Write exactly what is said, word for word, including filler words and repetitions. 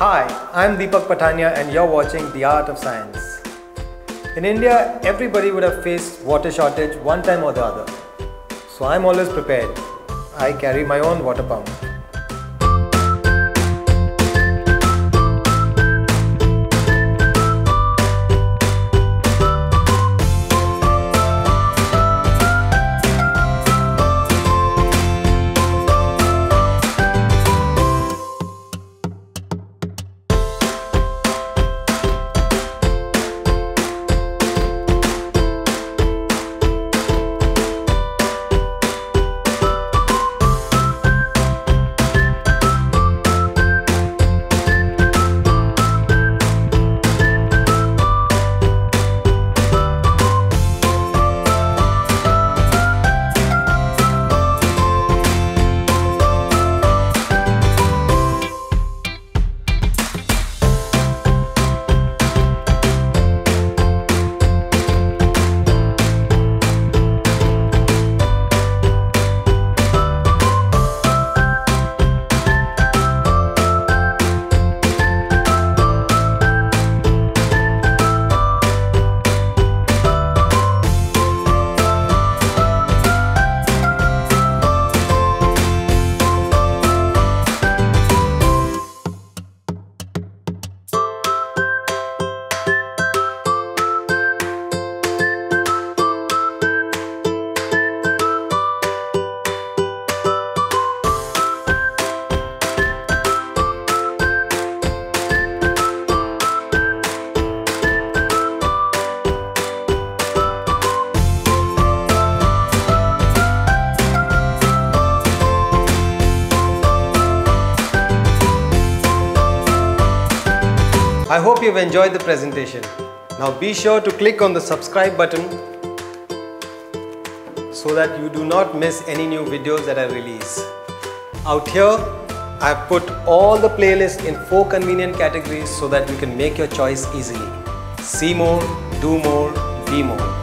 Hi, I'm Deepak Patania and you're watching The Art of Science. In India, everybody would have faced water shortage one time or the other. So I'm always prepared. I carry my own water pump. I hope you've enjoyed the presentation. Now be sure to click on the subscribe button so that you do not miss any new videos that I release. Out here, I've put all the playlists in four convenient categories so that you can make your choice easily. See more, do more, be more.